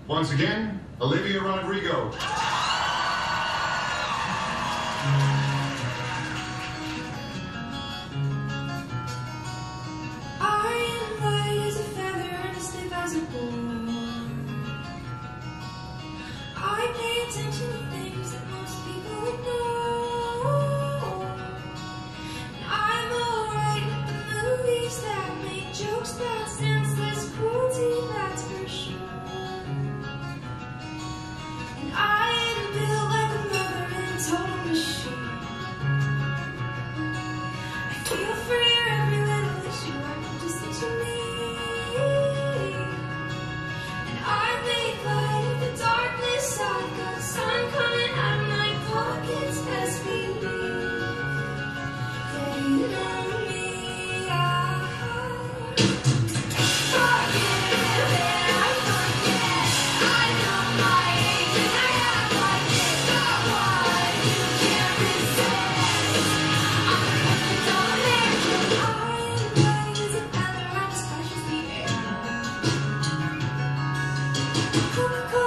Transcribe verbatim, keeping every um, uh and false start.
Once again, Olivia Rodrigo. I pay attention to things that most people ignore. And I'm alright with the movies that make jokes about senseless cruelty, that's for sure. And I am built like a mother in a total machine. I feel for your every little issue, I know just what you mean. And I make light of the darkness, I've got sun coming out of my pockets as we leave. Yeah, you know me, I forget when I forget. I know my age and I act like it's not what you can't resist. I'm a perfect American. I am light as a feather, I just touches the air. Coca-Cola